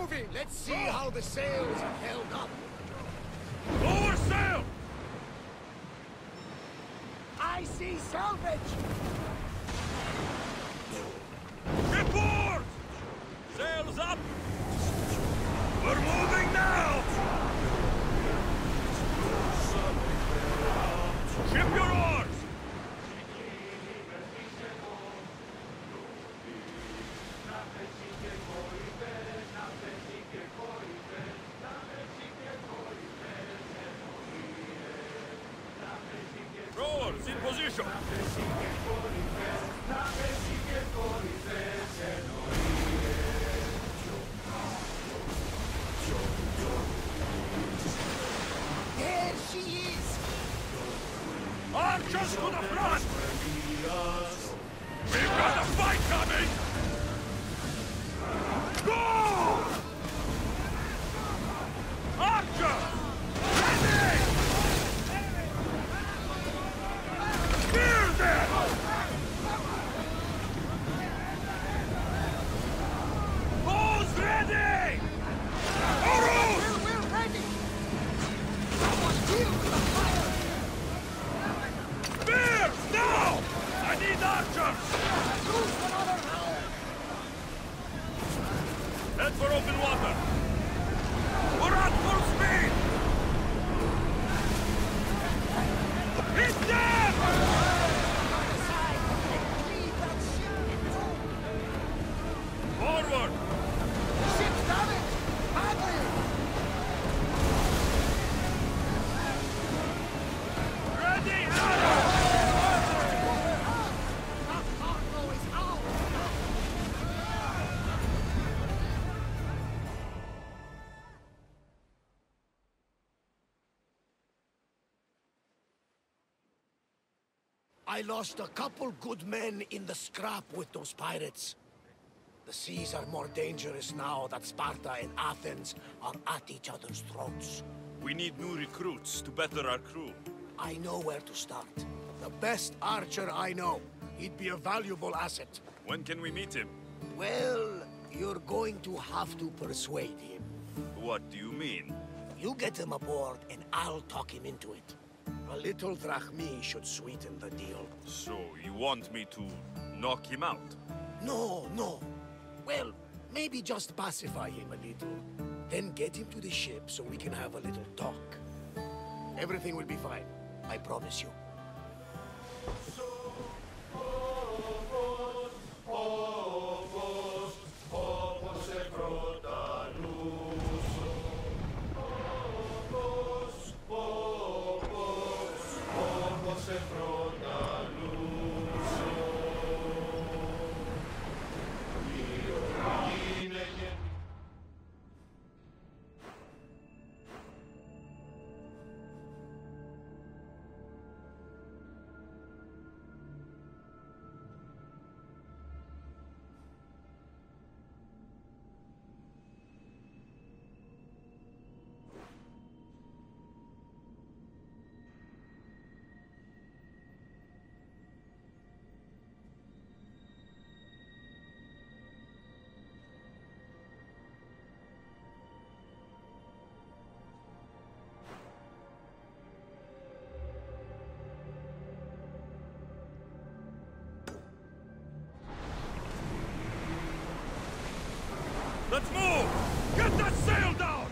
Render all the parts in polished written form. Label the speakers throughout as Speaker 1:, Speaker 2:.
Speaker 1: moving! Let's see how the sails have held up.
Speaker 2: Lower sail!
Speaker 1: I see salvage!
Speaker 2: Shipboard! Sails up! We're moving now! Ship your oars! Rowers in position!
Speaker 1: There she is!
Speaker 2: Archers to the front! We've got a fight coming! Go! Archers! Ready! Spear them! Bows ready! Arrows!
Speaker 1: We're ready! Someone deal with the fire!
Speaker 2: Spears, now! I need archers!
Speaker 1: Loose another hound!
Speaker 2: Head for open water! We're at full speed! Hit them!
Speaker 1: Aside! Leave that ship!
Speaker 2: Forward!
Speaker 1: Ship's damaged! Badly!
Speaker 2: Ready, arrow!
Speaker 1: That cargo is out! I lost a couple good men in the scrap with those pirates. The seas are more dangerous now that Sparta and Athens are at each other's throats.
Speaker 2: We need new recruits to better our crew.
Speaker 1: I know where to start. The best archer I know. He'd be a valuable asset.
Speaker 2: When can we meet him?
Speaker 1: Well, you're going to have to persuade him.
Speaker 2: What do you mean?
Speaker 1: You get him aboard and I'll talk him into it. A little drachmi should sweeten the deal.
Speaker 2: So, you want me to knock him out?
Speaker 1: No, no. Well, maybe just pacify him a little. Then get him to the ship so we can have a little talk. Everything will be fine. I promise you.
Speaker 2: Let's move! Get that sail down!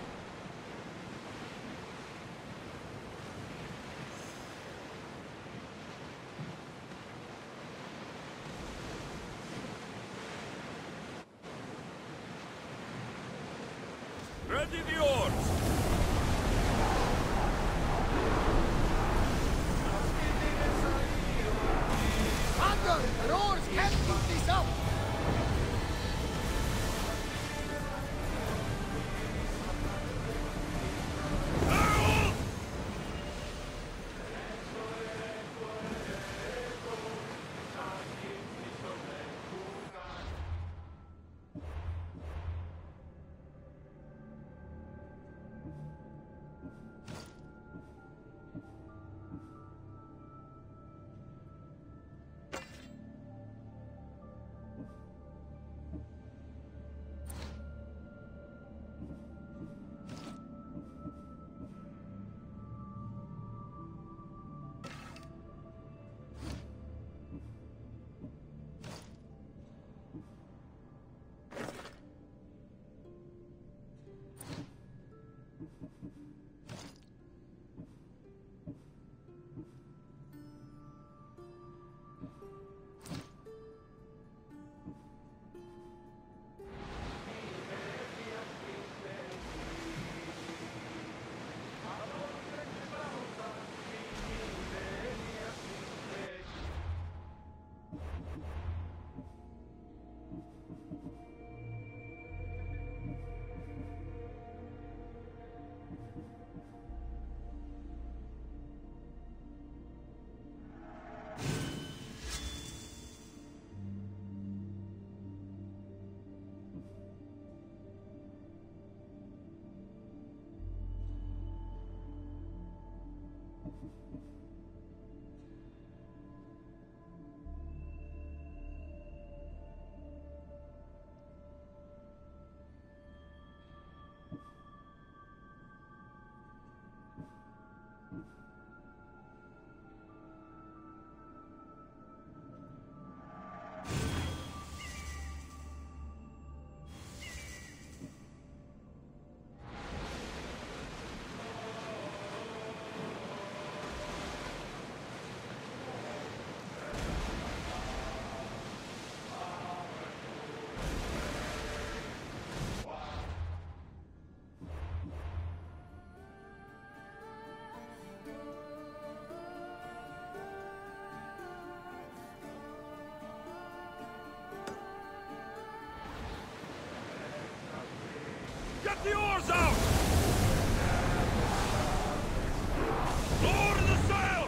Speaker 2: Ready the oars!
Speaker 1: Thunder! The oars can't keep this up!
Speaker 2: Sails out! Lower the sail!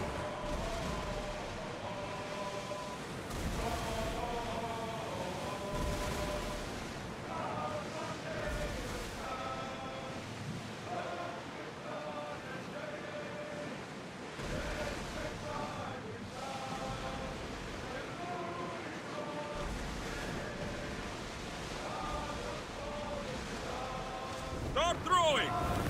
Speaker 2: Start throwing!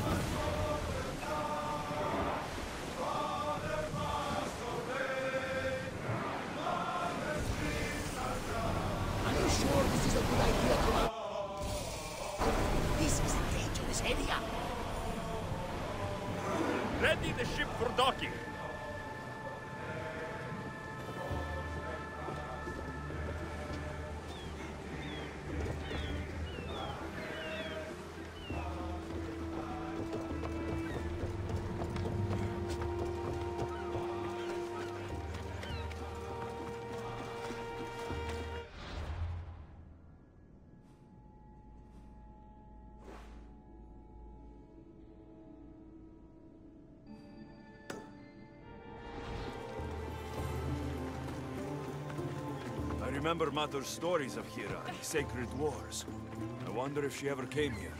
Speaker 1: Are you sure this is a good idea, Commander? This is a dangerous area.
Speaker 2: Ready the ship for docking.
Speaker 3: I remember Mato's stories of Hira and the sacred wars. I wonder if she ever came here.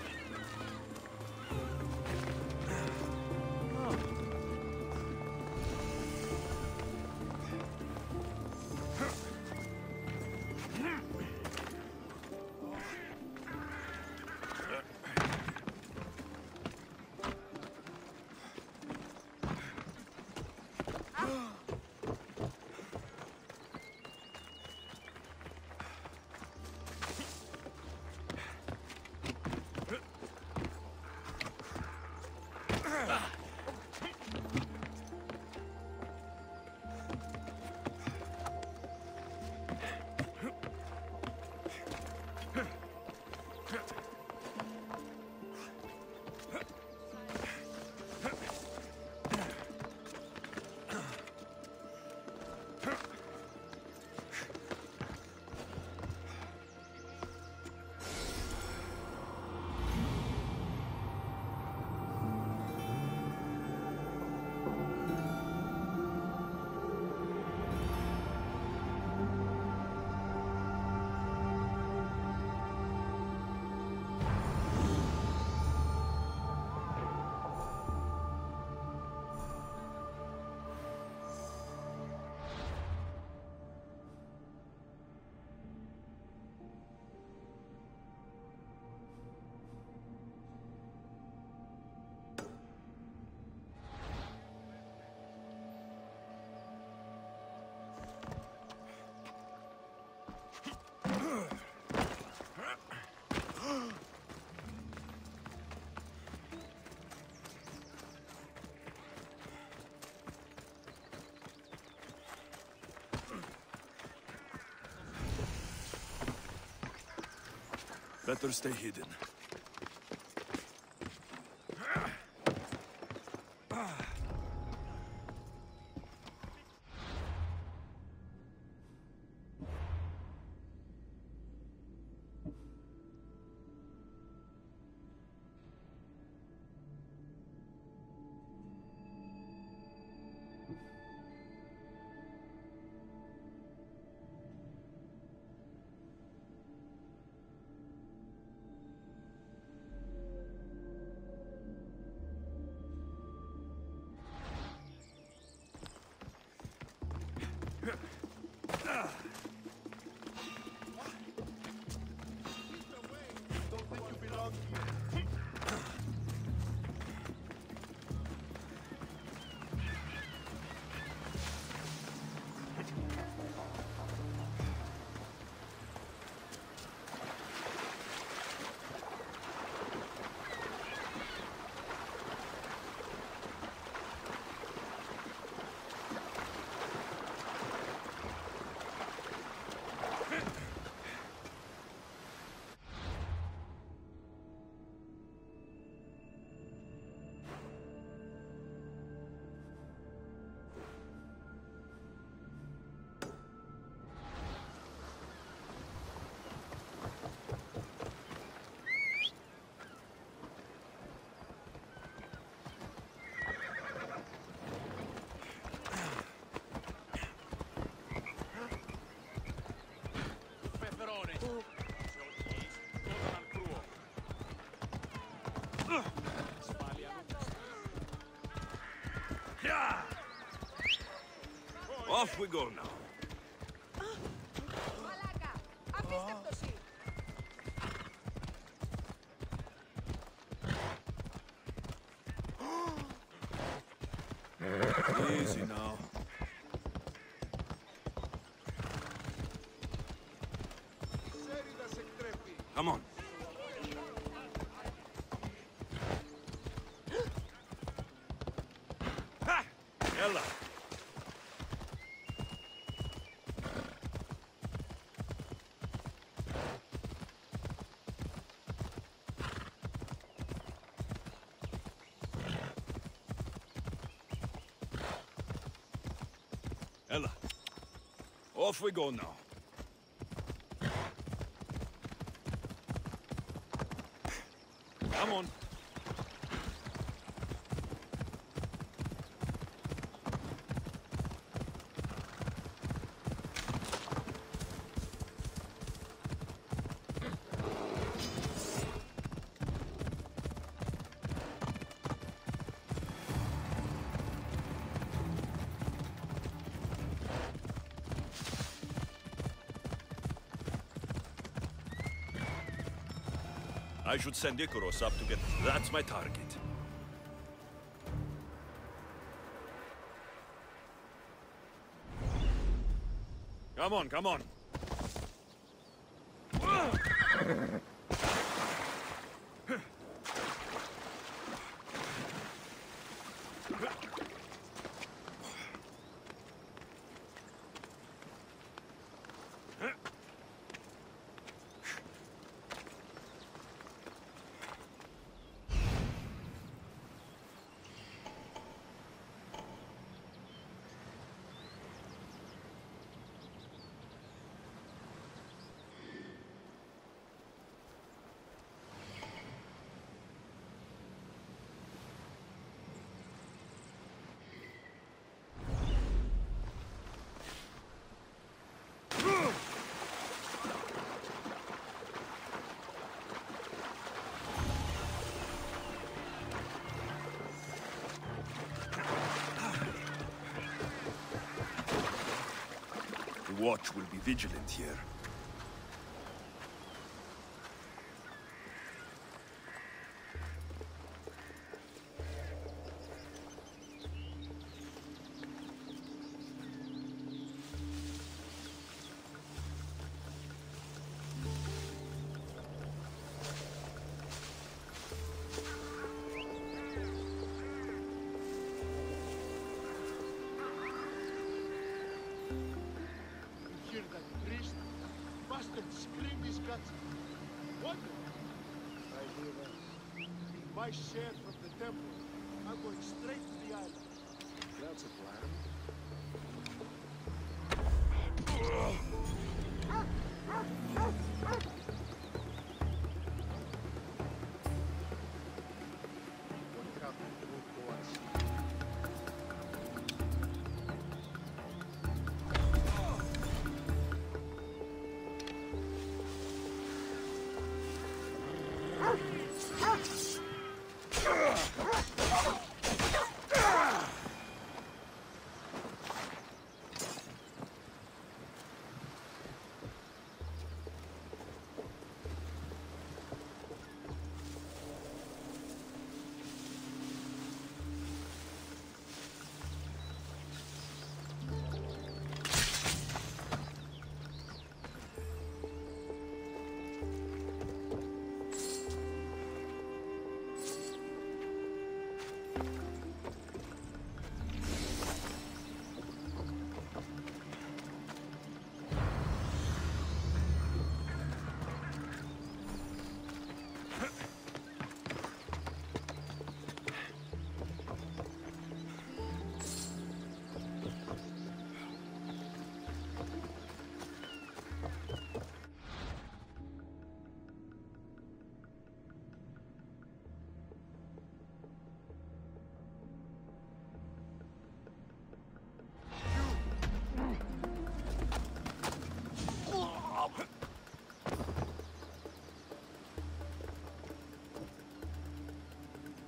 Speaker 3: Better stay hidden.
Speaker 2: Yeah. Off we go now.
Speaker 4: Μαλάκα! Απίστευτος είναι!
Speaker 3: Easy now.
Speaker 2: Come on. Ha! Ella.
Speaker 3: Ella. Off we go now. Come on. I should send Icaros up to get... That's my target. Come on, come on. The watch will be vigilant here.
Speaker 5: Hear that priest? Bastard scream his guts. What? I hear that. In my share from the temple, I'm going straight to the island. That's a plan. What happened to us?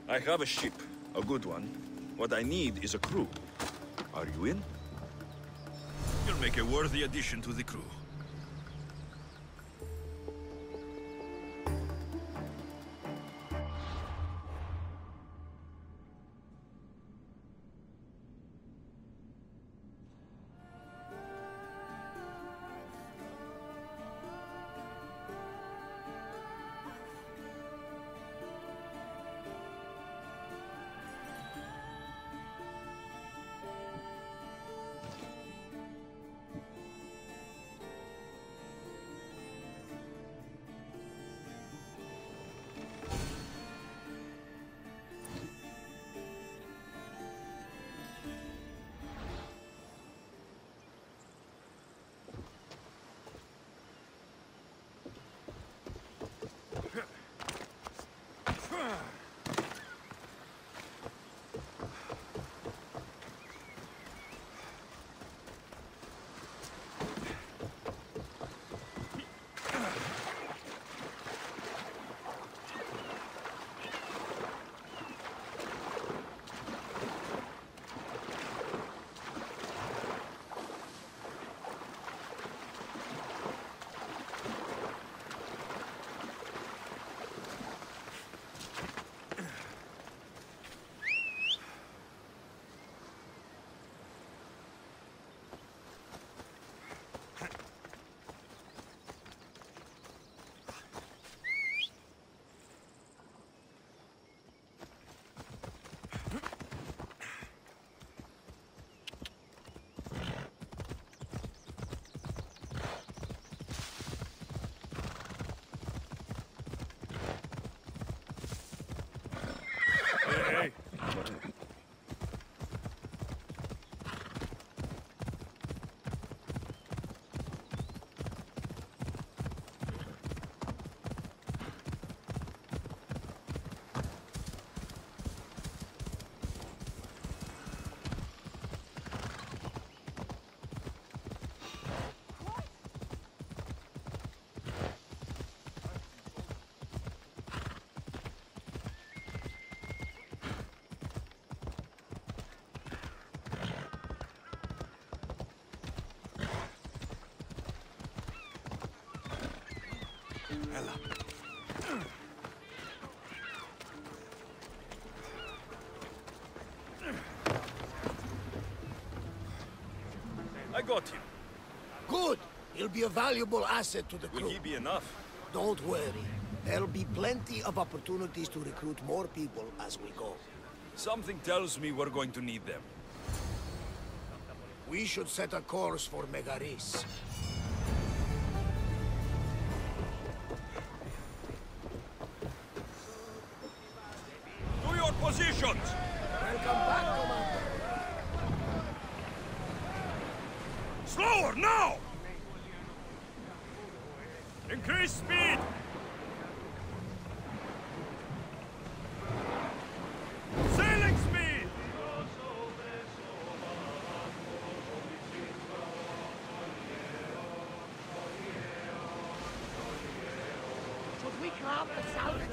Speaker 3: I have a ship, a good one. What I need is a crew. Are you in?
Speaker 2: You'll make a worthy addition to the crew.
Speaker 3: Hey! I got him.
Speaker 1: Good! He'll be a valuable asset to the
Speaker 3: Will
Speaker 1: crew.
Speaker 3: he be enough?
Speaker 1: Don't worry. There'll be plenty of opportunities to recruit more people as we go.
Speaker 3: Something tells me we're going to need them.
Speaker 1: We should set a course for Megaris.
Speaker 3: To your positions!
Speaker 1: Welcome back, Commander.
Speaker 3: Slower, now! Increase speed! Sailing speed!
Speaker 4: Should we grab the south